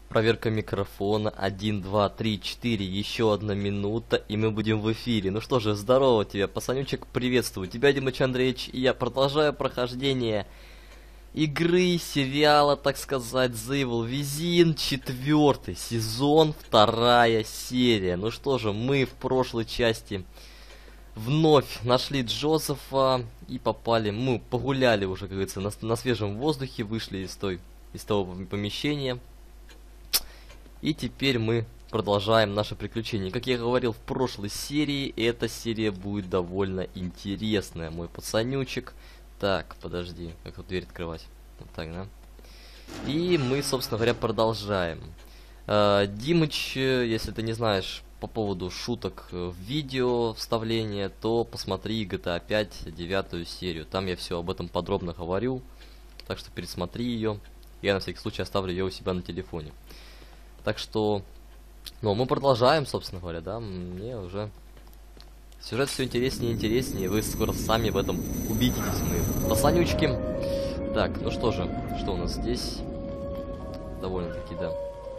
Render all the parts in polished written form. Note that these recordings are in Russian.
Проверка микрофона. 1, 2, 3, 4. Еще 1 минута, и мы будем в эфире. Ну что же, здорово тебе, пацанючек, приветствую. Тебя, Димыч Андреевич, и я продолжаю прохождение игры, сериала, так сказать, The Evil Within, 4 сезон, 2 серия. Ну что же, мы в прошлой части вновь нашли Джозефа и попали, мы погуляли уже, как говорится, на свежем воздухе, вышли из того помещения. И теперь мы продолжаем наше приключение. Как я говорил в прошлой серии, эта серия будет довольно интересная, мой пацанючек. Так, подожди, как тут дверь открывать? Вот так, да? И мы, собственно говоря, продолжаем. Димыч, если ты не знаешь по поводу шуток в видео вставления, то посмотри GTA 5 9 серию. Там я все об этом подробно говорю. Так что пересмотри ее. Я на всякий случай оставлю ее у себя на телефоне. Так что, ну, мы продолжаем, собственно говоря, да, мне уже сюжет все интереснее и интереснее, вы скоро сами в этом убедитесь, мы пацанючки. Так, ну что же, что у нас здесь? Довольно-таки, да.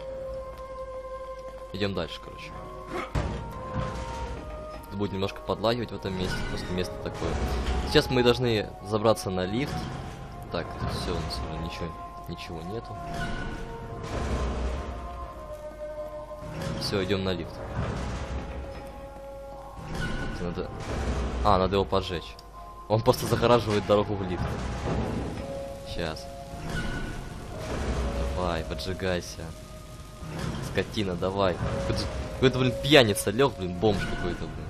Идем дальше, короче. Тут будет немножко подлагивать в этом месте, просто место такое. Сейчас мы должны забраться на лифт. Так, все, у нас уже ничего нету. Все, идем на лифт. Надо его поджечь. Он просто загораживает дорогу в лифт. Сейчас. Давай, поджигайся. Скотина, давай. Какой-то, блин, пьяница лег, блин, бомж какой-то, блин.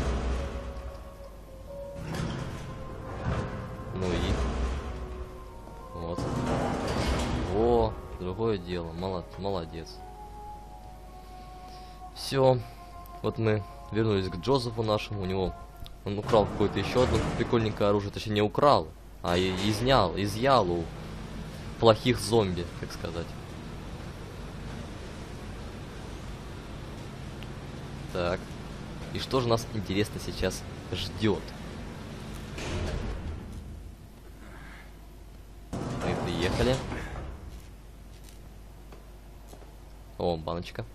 Ну и... Вот. О, другое дело. Молодец. Все, вот мы вернулись к Джозефу нашему, он украл какое-то еще одно прикольненькое оружие, точнее не украл, а изъял у плохих зомби, так сказать. Так, и что же нас интересно сейчас ждет? Мы приехали. О, баночка.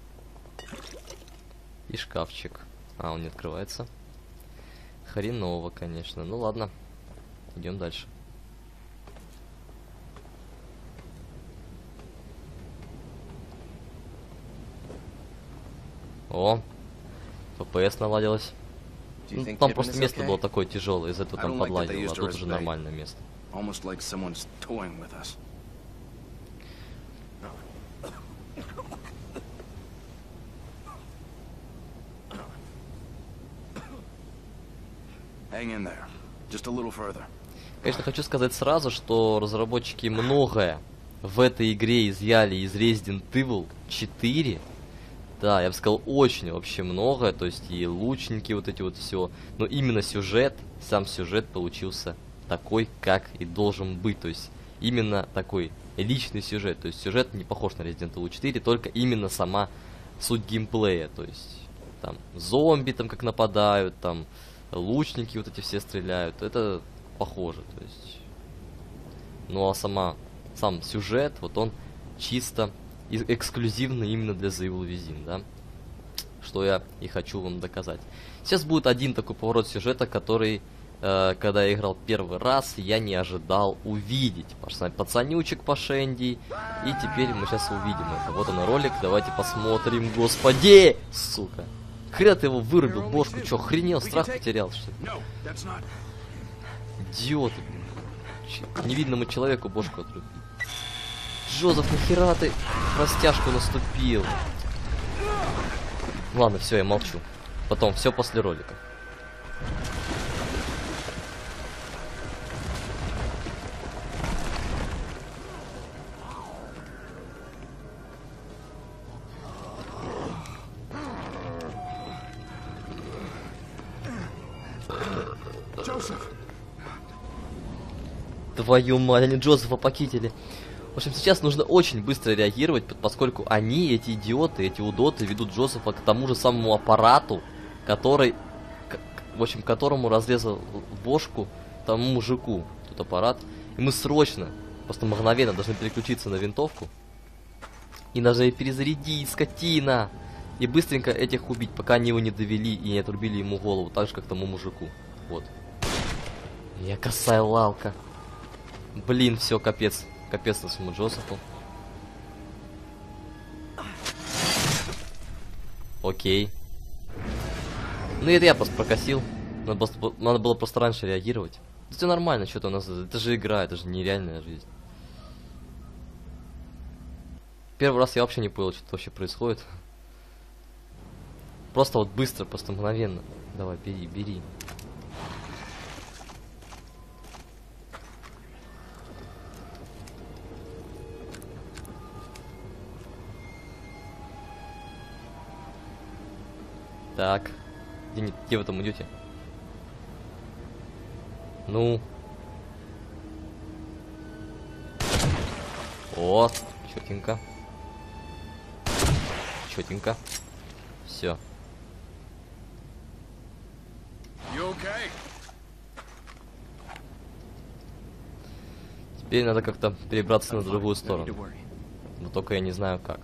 И шкафчик. Он не открывается. Хреново, конечно. Ну ладно. Идем дальше. О! ППС наладилось. Ну, там просто место было такое тяжелое, из-за этого там подладило, а тут уже нормальное место. Конечно, хочу сказать сразу, что разработчики многое в этой игре изъяли из Resident Evil 4. Да, я бы сказал, очень вообще многое, то есть и лучники, вот эти вот все. Но именно сюжет, сам сюжет получился такой, как и должен быть. То есть именно такой личный сюжет. То есть сюжет не похож на Resident Evil 4, только именно сама суть геймплея. То есть там зомби там как нападают, там... лучники вот эти все стреляют, это похоже, то есть. Ну а сам сюжет, вот он чисто эксклюзивный именно для The Evil Within, да, что я и хочу вам доказать. Сейчас будет один такой поворот сюжета, который, когда я играл первый раз, я не ожидал увидеть. Пацанючек по Шенди, и теперь мы сейчас увидим это. Вот он ролик, давайте посмотрим, господи, сука. Хрена ты его вырубил, бошку, чё, охренел, страх потерял, что ли? Идиоты, блин. Невидному человеку бошку отрубил. Джозеф, нахера ты растяжку наступил? Ладно, все, я молчу. Потом, все после ролика. Твою мать, они Джозефа похитили. В общем, сейчас нужно очень быстро реагировать, поскольку они, эти идиоты, эти удоты, ведут Джозефа к тому же самому аппарату, который, в общем, которому разрезал бошку тому мужику, тут аппарат. И мы срочно, просто мгновенно должны переключиться на винтовку И даже и перезарядить, скотина! И быстренько этих убить, пока они его не довели и не отрубили ему голову, так же, как тому мужику. Вот. Я косая лалка. Блин, все, капец. Капец нашему Джозефу. Окей. Ну это я просто прокосил. Надо было просто раньше реагировать. Это все нормально, что-то у нас. Это же игра, это же нереальная жизнь. Первый раз я вообще не понял, что вообще происходит. Просто вот быстро, просто мгновенно. Давай, бери, бери. Так. Где вы там идете? Ну. О, четенько. Четенько. Все. Теперь надо как-то перебраться на другую сторону. Но только я не знаю как.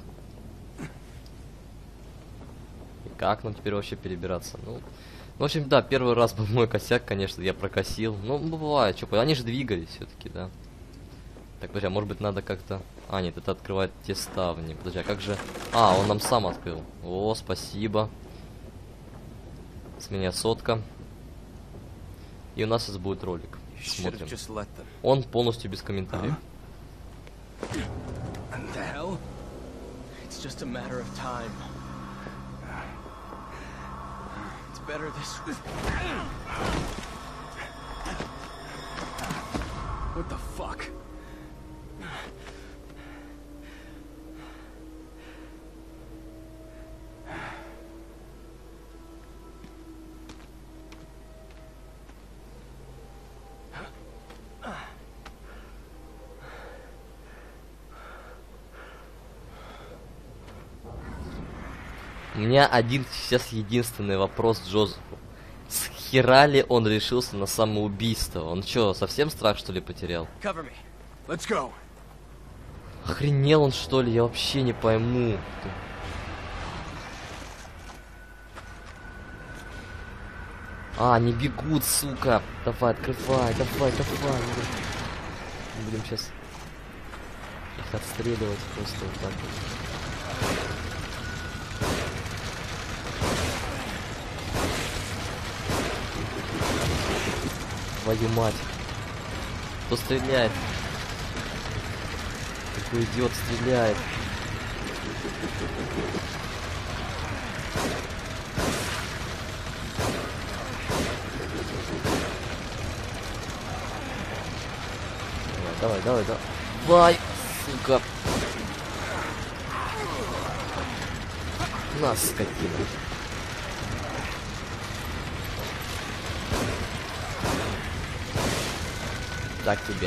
И как нам теперь вообще перебираться? Ну, в общем, да, первый раз был мой косяк, конечно, я прокосил. Ну, бывает, что, они же двигались все-таки, да. Так, подожди, а может быть надо как-то... А, нет, это открывает те ставни. Подожди, а как же... А, он нам сам открыл. О, спасибо. С меня сотка. И у нас сейчас будет ролик. Смотрим. Он полностью без комментариев. What the fuck? У меня один сейчас единственный вопрос Джозефу. С хера ли он решился на самоубийство? Он что, совсем страх что ли потерял? Охренел он что ли? Я вообще не пойму. А, они бегут, сука. Давай, открывай, давай, давай. Будем сейчас их отстреливать просто вот так вот. Твою мать. Кто стреляет? Какой идиот стреляет? Давай, давай, давай. Давай, сука. На, скотина. Так тебе.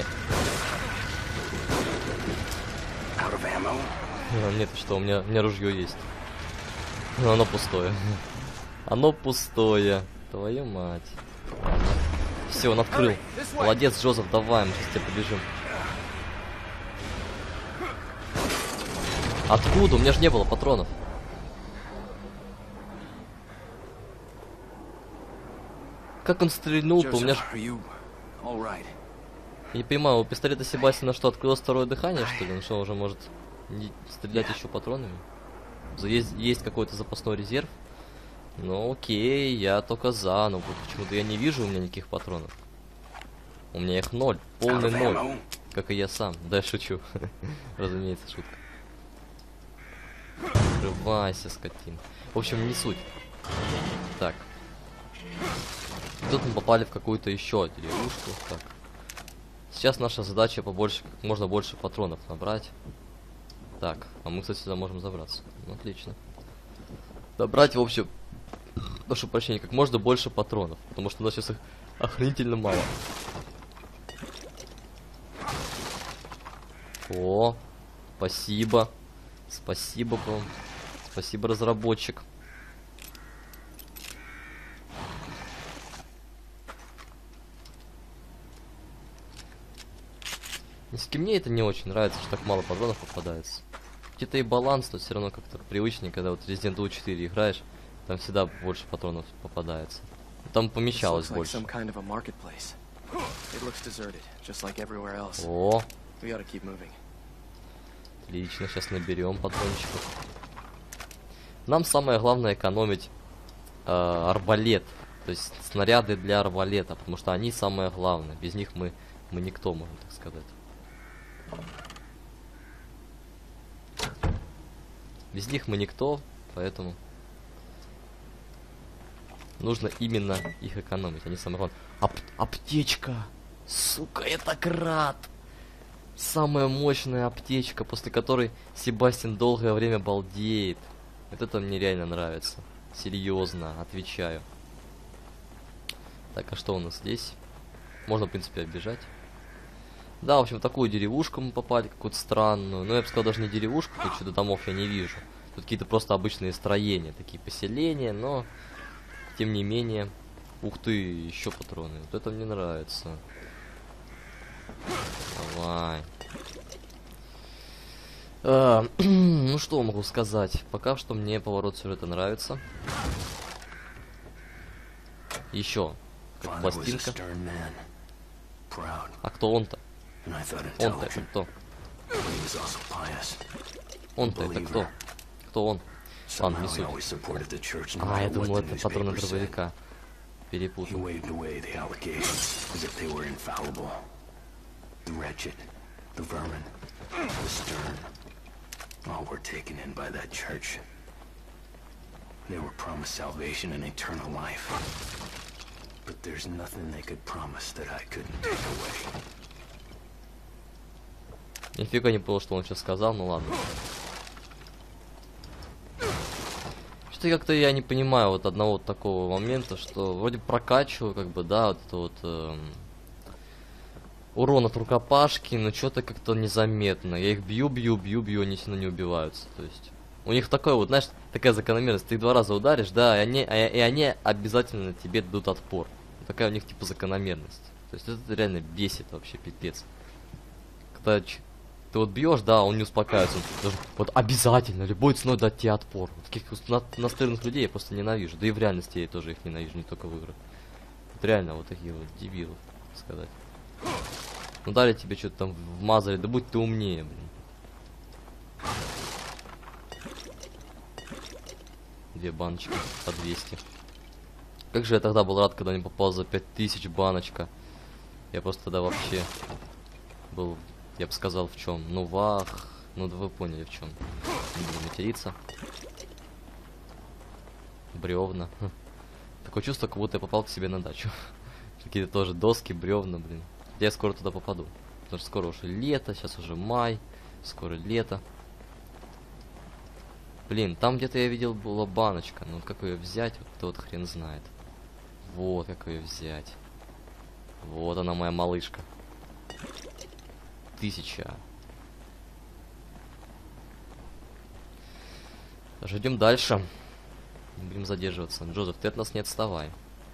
Нет, что, у меня ружье есть. Но оно пустое. Оно пустое. Твою мать. Все, он открыл. Молодец, Джозеф, давай, мы сейчас тебя побежим. Откуда? У меня же не было патронов. Как он стрельнул-то? У меня же... Я не понимаю, у пистолета Себастьяна что, открылось второе дыхание, что ли? Он что, уже может не стрелять еще патронами? Есть какой-то запасной резерв? Ну окей, я только за, но почему-то я не вижу у меня никаких патронов. У меня их 0, полный 0. Как и я сам. Да, я шучу. Разумеется, шутка. Открывайся, скотин. В общем, не суть. Так. Тут мы попали в какую-то еще деревушку. Так. Сейчас наша задача побольше, как можно больше патронов набрать. Так, а мы, кстати, сюда можем забраться. Ну, отлично. Набрать, в общем, прошу прощения, как можно больше патронов. Потому что у нас сейчас их охренительно мало. О, спасибо. Спасибо вам. Спасибо, разработчик. Если мне это не очень нравится, что так мало патронов попадается. где-то и баланс, но все равно как-то привычнее, когда вот Resident Evil 4 играешь, там всегда больше патронов попадается. Там помещалось больше. О! Отлично, сейчас наберем патрончиков. Нам самое главное экономить арбалет. То есть снаряды для арбалета, потому что они самое главное. Без них мы никто, можно так сказать. Без них мы никто, поэтому нужно именно их экономить. Они самое главное. Аптечка! Сука, я так рад! Самая мощная аптечка, после которой Себастьян долгое время балдеет. Вот это мне реально нравится. Серьезно, отвечаю. Так, а что у нас здесь? Можно, в принципе, оббежать. Да, в общем, в такую деревушку мы попали, какую-то странную. Но я бы сказал, даже не деревушку, тут что-то домов я не вижу. Тут какие-то просто обычные строения, такие поселения, но, тем не менее... Ух ты, еще патроны. Вот это мне нравится. Давай. Ну что могу сказать? Пока что мне поворот сюжета нравится. Еще. Как пластинка. А кто он-то? Он-то это кто? Он-то это кто? Кто он? Ладно, не суть. А, я думал, это патроны дробовика. Перепутал. All were taken in by that church. They were promised salvation and eternal life. But there's nothing they could promise that I couldn't take away. Нифига не понял, что он сейчас сказал, ну ладно. Что-то как-то я не понимаю вот одного вот такого момента, что вроде прокачиваю, как бы, да, вот это вот... урон от рукопашки, но что-то как-то незаметно. Я их бью, они сильно не убиваются. То есть у них такое вот, знаешь, такая закономерность. Ты их 2 раза ударишь, да, и они обязательно тебе дадут отпор. Такая у них типа закономерность. То есть это реально бесит вообще, пипец. Когда ты вот бьешь, да, он не успокаивается. Он должен, вот обязательно, любой ценой дать тебе отпор. Вот таких настырных людей я просто ненавижу. Да и в реальности я тоже их ненавижу, не только в играх. Вот реально вот такие вот дебилы, так сказать. Ну дали тебе что-то там вмазали, да будь ты умнее, блин. 2 баночки по 200. Как же я тогда был рад, когда не попал за 5000 баночка. Я просто тогда вообще был, я бы сказал, в чем. Ну вах, ну да вы поняли в чем. Не буду материться. Бревна. Такое чувство, как будто я попал к себе на дачу. Какие-то тоже доски, бревна, блин. Я скоро туда попаду. Потому что скоро уже лето, сейчас уже май. Скоро лето. Блин, там где-то я видел была баночка. Ну вот как ее взять, вот кто вот хрен знает. Вот как ее взять. Вот она, моя малышка. 1000. Ждем дальше. Не будем задерживаться. Джозеф, ты от нас не отставай.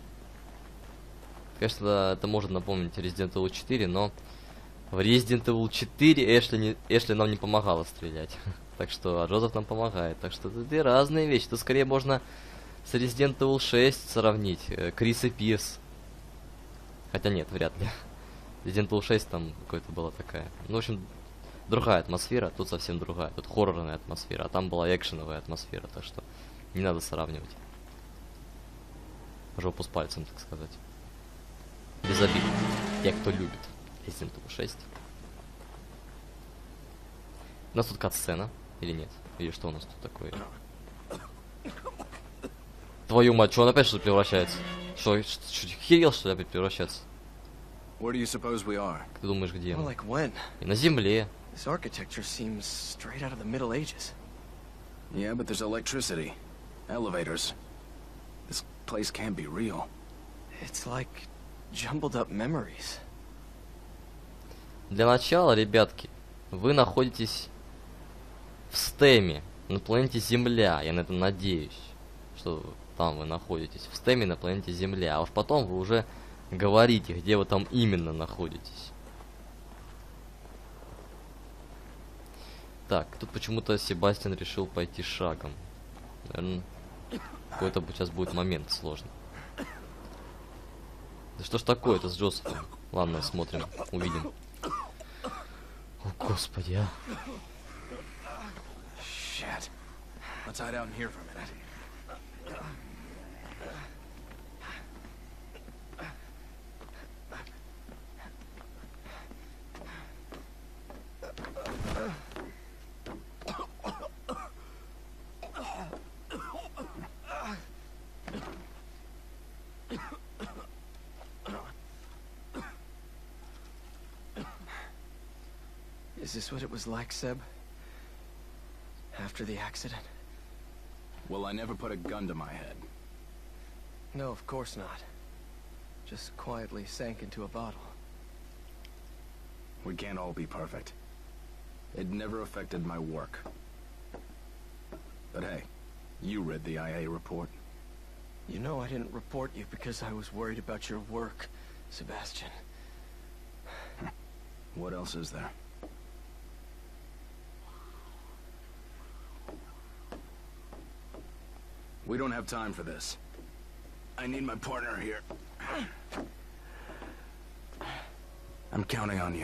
Конечно, это может напомнить Resident Evil 4, но в Resident Evil 4 Эшли нам не помогала стрелять. Так что, а Джозеф нам помогает. Так что это 2 разные вещи. Тут скорее можно с Resident Evil 6 сравнить. Крис и Пирс. Хотя нет, вряд ли. Resident Evil 6 там какая-то была такая. Ну, в общем, другая атмосфера. Тут совсем другая. Тут хоррорная атмосфера. А там была экшеновая атмосфера. Так что не надо сравнивать. Жопу с пальцем, так сказать. Без обид. Те, кто любит Resident Evil 6. У нас тут кат-сцена. Или нет? Или что у нас тут такое? Твою мать, что он опять что-то превращается? Что, херел, что ли, опять превращаться? Where do you suppose we are? Ты думаешь, где мы? Like when? И на земле. This architecture seems straight out of the Middle Ages. Yeah, but there's electricity. Elevators. This place can't be real. It's like jumbled up memories. Для начала, ребятки, вы находитесь в стеме на планете Земля. Я на это надеюсь, что там вы находитесь. В стеме на планете Земля. А уж потом вы уже говорите, где вы там именно находитесь. Так, тут почему-то Себастьян решил пойти шагом. Наверное, какой-то сейчас будет момент сложный. Да что ж такое-то с Джозефом? Ладно, смотрим, увидим. О, господи, а. Shit. Let's hide out in here for a minute. Is this what it was like, Seb? After the accident? Well, I never put a gun to my head. No, of course not. Just quietly sank into a bottle. We can't all be perfect. It never affected my work. But hey, you read the IA report. You know I didn't report you because I was worried about your work, Sebastian. What else is there? We don't have time for this. I need my partner here. I'm counting on you.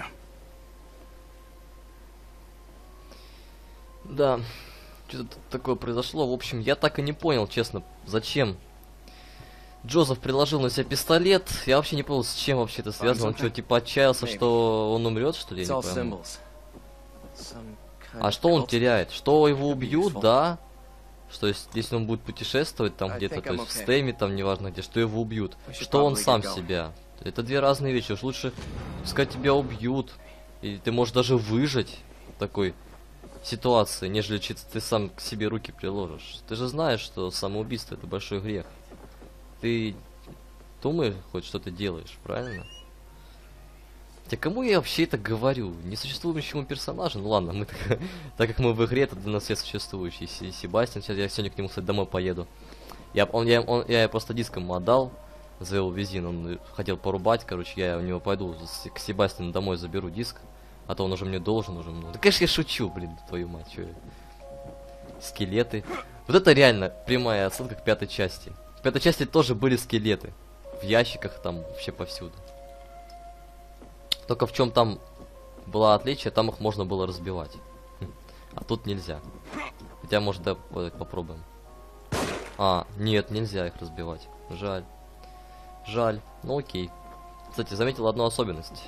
Да, что-то такое произошло. В общем, я так и не понял, честно, зачем Джозеф приложил на себя пистолет. Я вообще не понял, с чем вообще это связано. Он что, типа отчаялся, что он умрет, что ли? Я не пойму. А что он теряет? Что его убьют, да? Что если он будет путешествовать там где-то, то есть в стеме, там неважно где, что его убьют. Что он сам себя. Это две разные вещи. Уж лучше, пускай тебя убьют. И ты можешь даже выжить в такой ситуации, нежели ты сам к себе руки приложишь. Ты же знаешь, что самоубийство это большой грех. Ты думаешь хоть, что ты делаешь, правильно? Хотя кому я вообще это говорю? Несуществующему персонажу? Ну ладно, мы так как мы в игре, это для нас все существующие. Себастьян, сейчас я сегодня к нему, кстати, домой поеду. Я просто диском ему отдал за его визин, он хотел порубать, короче, я у него пойду к Себастьяну домой заберу диск, а то он уже мне должен уже много. Да конечно я шучу, блин, твою мать, чё я. Скелеты. Вот это реально прямая отсылка к 5-й части. В 5-й части тоже были скелеты. В ящиках там вообще повсюду. Только в чем там было отличие, там их можно было разбивать. А тут нельзя. Хотя, может, да, попробуем. А, нет, нельзя их разбивать. Жаль. Жаль. Ну окей. Кстати, заметил одну особенность.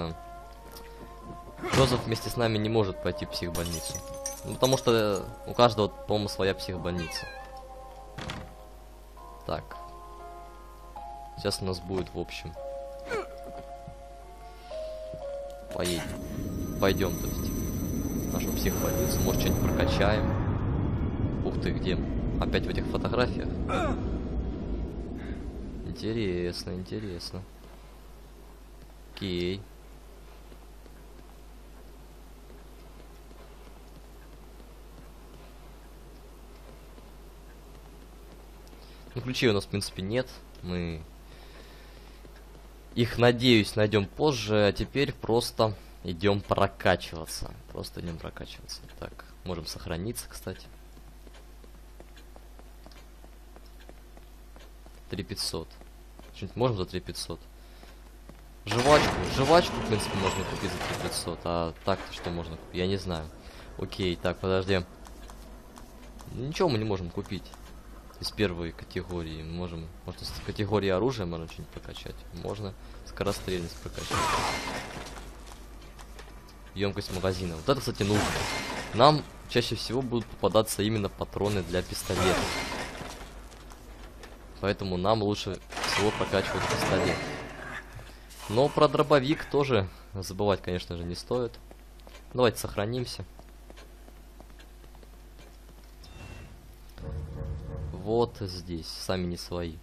Джозеф вместе с нами не может пойти в психбольницу. Ну, потому что у каждого, по-моему, своя психбольница. Так. Сейчас у нас будет, в общем... Пойдем, то есть, в нашу психбольницу, может, что-нибудь прокачаем. Ух ты, где? Опять в этих фотографиях? Интересно, интересно. Окей. Ну, ключей у нас, в принципе, нет. Мы... Их, надеюсь, найдем позже, а теперь просто идем прокачиваться. Просто идем прокачиваться. Так, можем сохраниться, кстати. 3500. Что-нибудь можем за 3500? Жвачку, в принципе, можно купить за 3500. А так-то что можно купить? Я не знаю. Окей, так, подожди. Ничего мы не можем купить. Из первой категории можем, может, из категории оружия можно что-нибудь прокачать. Можно скорострельность прокачать. Емкость магазина. Вот это, кстати, нужно. Нам чаще всего будут попадаться именно патроны для пистолета. Поэтому нам лучше всего прокачивать пистолет. Но про дробовик тоже забывать, конечно же, не стоит. Давайте сохранимся. Вот здесь, сами не свои.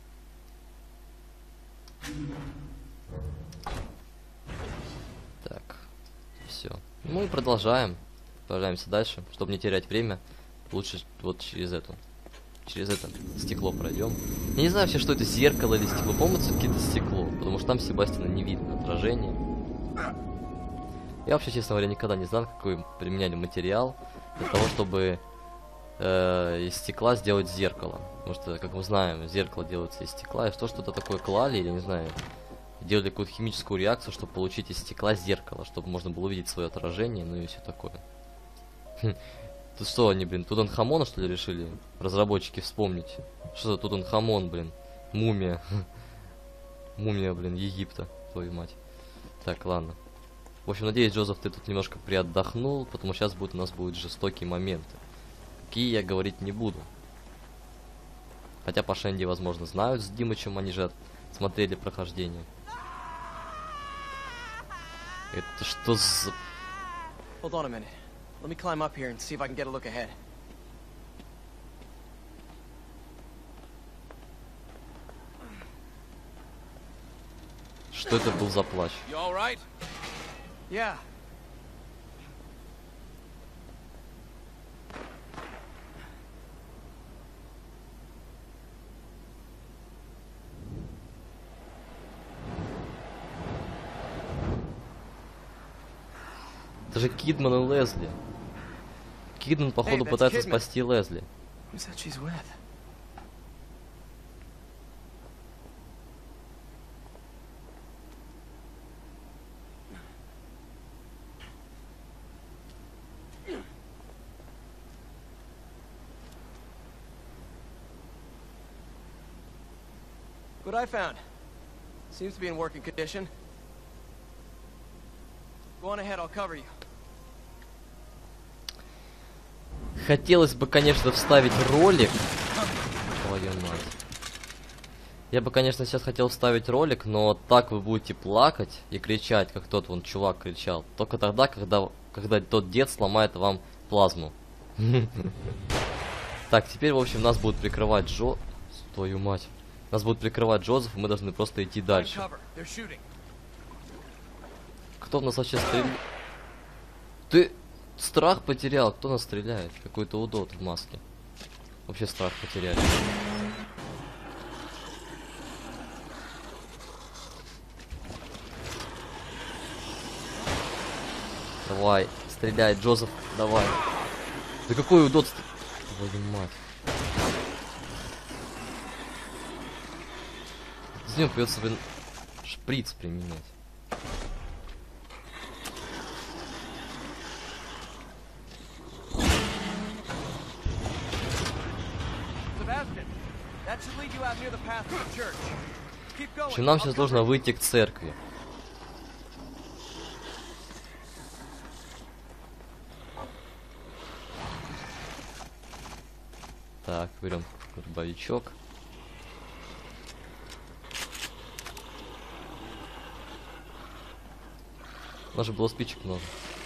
Так, все. Ну и продолжаем. Продолжаемся дальше, чтобы не терять время. Лучше вот через это стекло пройдем. Я не знаю вообще, что это, зеркало или стекло. По-моему, это какие-то стекло, потому что там Себастьяна не видно отражение. Я вообще, честно говоря, никогда не знал, какой применяли материал. для того, чтобы из стекла сделать зеркало. Потому что, как мы знаем, зеркало делается из стекла. И что-то такое клали, или не знаю, делали какую-то химическую реакцию, чтобы получить из стекла зеркало, чтобы можно было увидеть свое отражение, ну и все такое. Тут что они, блин, Тутанхамона, что ли, решили разработчики вспомнить? Что за Тутанхамон, блин? Мумия. Мумия, блин, Египта, твою мать. Так, ладно. В общем, надеюсь, Джозеф, ты тут немножко приотдохнул, потому что сейчас у нас будут жестокие моменты. Какие я говорить не буду. Хотя по Шенди, возможно, знают с Димычем, они же смотрели прохождение. Это что за... Hold on a minute. Let me climb up here and see if I can get a look ahead. Что это был за плащ? You all right? Yeah. Это же Кидман и Лесли. Кидман, походу, Hey, that's пытается Kidman. спасти Лесли. Who's that she's with? What I found. Seems to be in working condition. Go on ahead, I'll cover you. Хотелось бы, конечно, вставить ролик. Твою мать. Я бы, конечно, сейчас хотел вставить ролик, но так вы будете плакать и кричать, как тот вон чувак кричал. Только тогда, когда тот дед сломает вам плазму. Так, теперь, в общем, нас будут прикрывать Твою мать. Нас будут прикрывать Джозеф, и мы должны просто идти дальше. Кто в нас вообще стреляет? Ты страх потерял. Кто нас стреляет? Какой-то удот в маске. Вообще страх потеряли. Давай, стреляй, Джозеф, давай. Да какой удот. Твою мать. С ним придется, блин, шприц применять. В общем, нам сейчас нужно выйти к церкви. Так, берем дробовичок. У нас же было спичек много.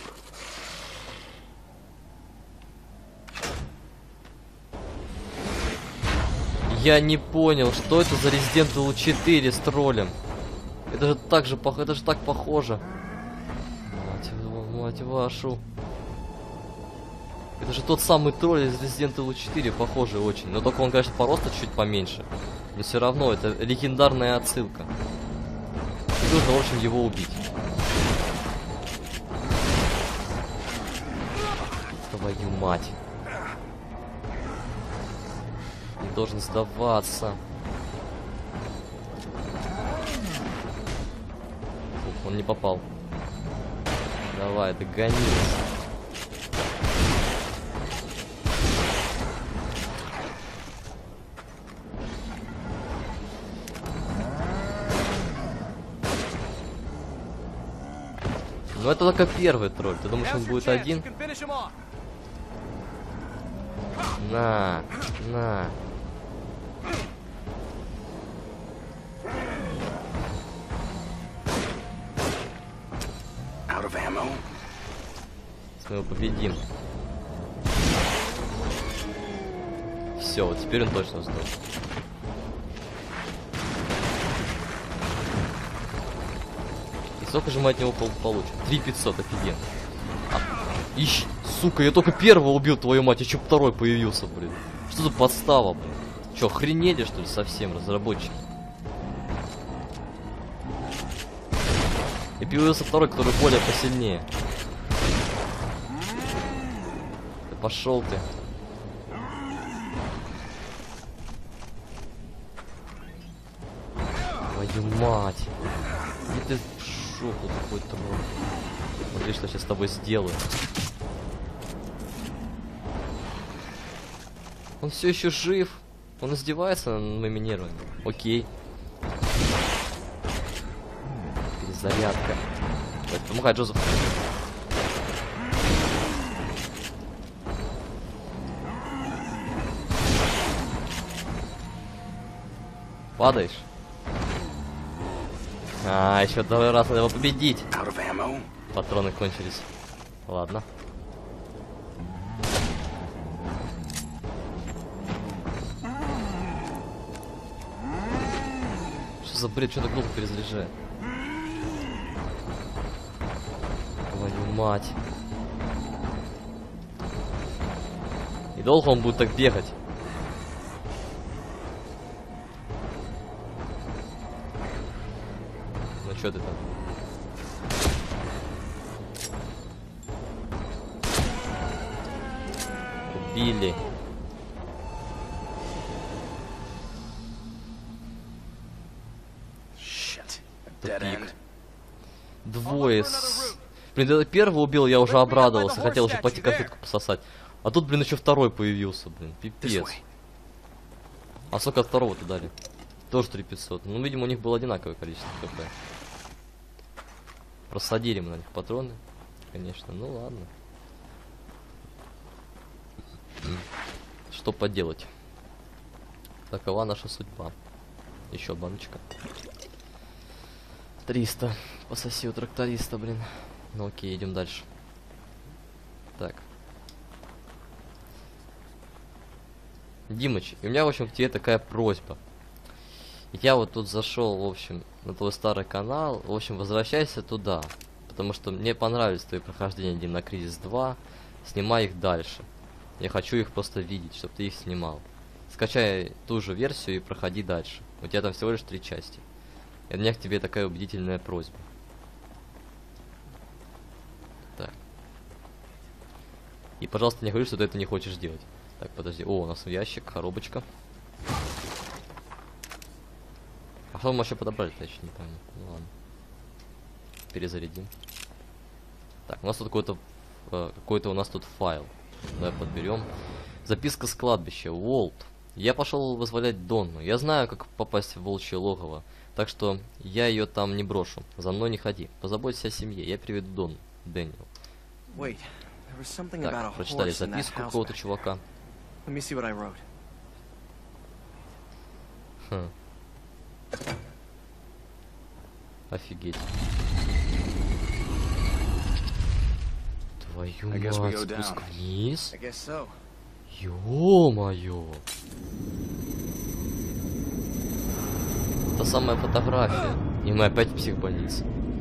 Я не понял, что это за Resident Evil 4 с троллем. Это же так же это же так похоже. Мать вашу. Это же тот самый тролль из Resident Evil 4, похожий очень. Но только он, конечно, по росту чуть поменьше. Но все равно, это легендарная отсылка. И нужно, в общем, его убить. Твою мать. Не должен сдаваться. Ух, он не попал. Давай, догони. Ну это только первый тролль. Ты думаешь, он будет один? На, на. Мы его победим. Все, вот теперь он точно сдох. И сколько же мы от него получим? 3500, офигенно. Ищ, сука, я только первого убил, твою мать, еще второй появился, блин. Что за подстава, блин? Че, охренели, что ли, совсем, разработчики? И появился второй, который более посильнее. пошел ты. Твою мать. И ты в шоку какой-то был. Смотри, что я сейчас с тобой сделаю. Он все еще жив. Он издевается над моими нервами. Окей. Перезарядка. Так, помогай, Джозеф. Падаешь? А, еще второй раз надо его победить. Патроны кончились. Ладно. Что за бред? Что так долго перезаряжает? Твою мать. И долго он будет так бегать? Ну что ты там? Убили. Тупик. Двое с... Блин, когда первого убил, я уже обрадовался. Хотел уже пойти конфетку пососать. А тут, блин, еще второй появился, блин. Пипец. А сколько от второго-то дали? Тоже 3500. Ну, видимо, у них было одинаковое количество хп. Просадили мы на них патроны. Конечно, ну ладно. Что поделать? Такова наша судьба. Еще баночка. 300. Пососи у тракториста, блин. Ну окей, идем дальше. Так. Димыч, у меня, в общем, к тебе такая просьба. Я вот тут зашел, в общем, на твой старый канал. В общем, возвращайся туда. Потому что мне понравились твои прохождения, Дим, на Кризис 2. Снимай их дальше. Я хочу их просто видеть, чтобы ты их снимал. Скачай ту же версию и проходи дальше. У тебя там всего лишь 3 части. И у меня к тебе такая убедительная просьба. Так. И, пожалуйста, не говори, что ты это не хочешь делать. Так, подожди. О, у нас ящик, коробочка. А что мы вообще подобрали-то, я еще не помню. Ну ладно. Перезарядим. Так, у нас тут какой-то у нас тут файл. Давай подберем. Записка с кладбища. Уолт. Я пошел вызволять Донну. Я знаю, как попасть в волчье логово. Так что я ее там не брошу. За мной не ходи. Позаботься о семье. Я приведу Донну. Дэниел. Так, прочитали записку какого-то чувака. Хм. Офигеть. Твою мать, спуск вниз? Ё-моё! Та самая фотография. И мы опять в психбольнице.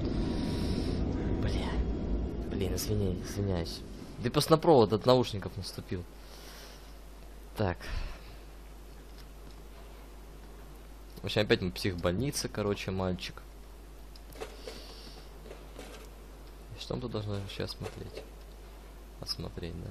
Блин, извиняюсь. Да просто на провод от наушников наступил. Так. В общем, опять мы в психбольнице, короче, мальчик. Что мы тут должны сейчас смотреть? Посмотреть, да?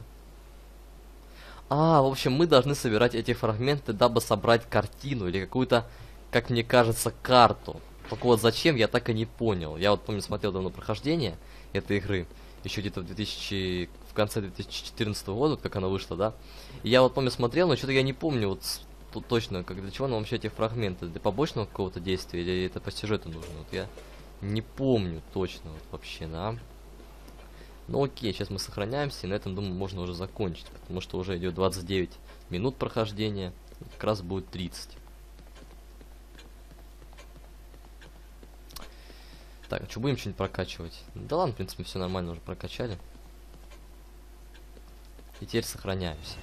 А, в общем, мы должны собирать эти фрагменты, дабы собрать картину или какую-то, как мне кажется, карту. Только вот зачем, я так и не понял. Я вот помню, смотрел давно прохождение этой игры. Еще где-то в конце 2014 года, как она вышла, да? И я вот помню, смотрел, но что-то я не помню вот тут точно, как для чего нам вообще эти фрагменты. Для побочного какого-то действия или это по сюжету нужно? Вот я не помню точно вот вообще, да? Ну окей, сейчас мы сохраняемся, и на этом, думаю, можно уже закончить, потому что уже идет 29 минут прохождения, как раз будет 30. Так, а что, будем что-нибудь прокачивать? Да ладно, в принципе, все нормально уже прокачали. И теперь сохраняемся.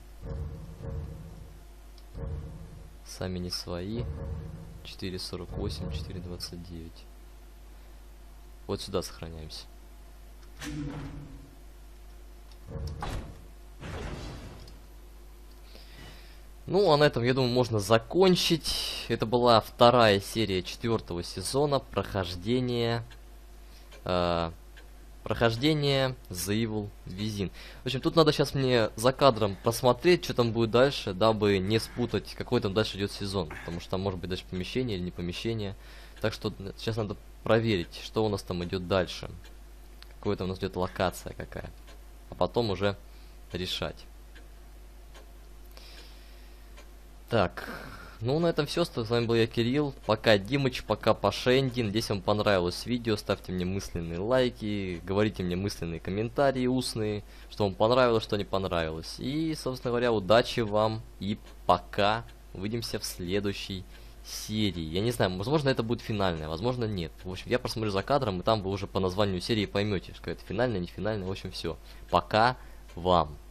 Сами не свои. 4.48, 4.29. Вот сюда сохраняемся. Ну, а на этом, я думаю, можно закончить. Это была вторая серия 4-го сезона прохождения Прохождение The Evil Within. В общем, тут надо сейчас мне за кадром посмотреть, что там будет дальше, дабы не спутать, какой там дальше идет сезон. Потому что там может быть даже помещение или не помещение. Так что сейчас надо проверить, что у нас там идет дальше. Какая-то у нас идет локация какая. А потом уже решать. Так, ну на этом все. С вами был я, Кирилл. Пока, Димыч, пока, Пашенди. Надеюсь, вам понравилось видео. Ставьте мне мысленные лайки, говорите мне мысленные комментарии устные, что вам понравилось, что не понравилось. И, собственно говоря, удачи вам и пока. Увидимся в следующей серии. Я не знаю, возможно, это будет финальная, возможно, нет. В общем, я посмотрю за кадром, и там вы уже по названию серии поймете, что это финальная, не финальная. В общем, все. Пока вам.